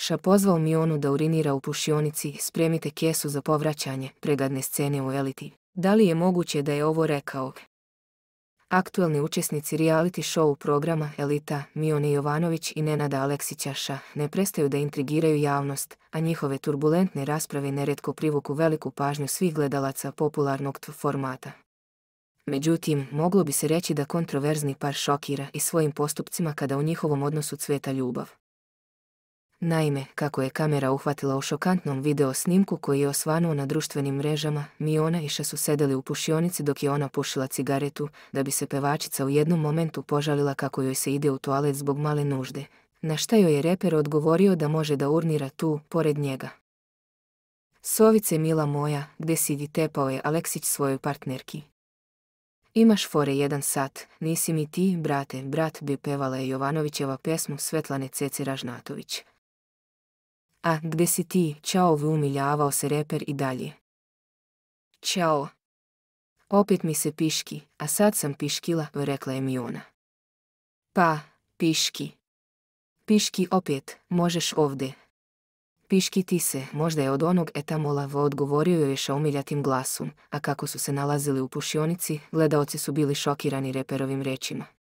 SHA pozvao Mionu da urinira u pušionici, spremite kesu za povraćanje, pregadne scene u eliti. Da li je moguće da je ovo rekao? Aktuelni učesnici reality show programa Elita, Miona Jovanović i Nenada Aleksića SHA ne prestaju da intrigiraju javnost, a njihove turbulentne rasprave neretko privuku veliku pažnju svih gledalaca popularnog formata. Međutim, moglo bi se reći da kontroverzni par šokira i svojim postupcima kada u njihovom odnosu cveta ljubav. Naime, kako je kamera uhvatila u šokantnom video snimku koji je osvanuo na društvenim mrežama, Miona i SHA su sedeli u pušionici dok je ona pušila cigaretu, da bi se pevačica u jednom momentu požalila kako joj se ide u toalet zbog male nužde, na šta joj je reper odgovorio da može da urnira tu, pored njega. Sovice mila moja, gde si vi, tepao je Aleksić svojoj partnerki. Imaš fore 1 sat, nisi mi ti, brate, brat bi, pevala je Jovanovićeva pesmu Svetlane Cece Ražnatović. A, gde si ti, čao, umiljavao se reper i dalje. Ćao. Opet mi se piški, a sad sam piškila, rekla je Miona. Pa, piški. Piški opet, možeš ovde. Piški ti se, možda je od onog etamola, odgovorio joj je SHA umiljatim glasom, a kako su se nalazili u pušionici, gledaoci su bili šokirani reperovim rečima.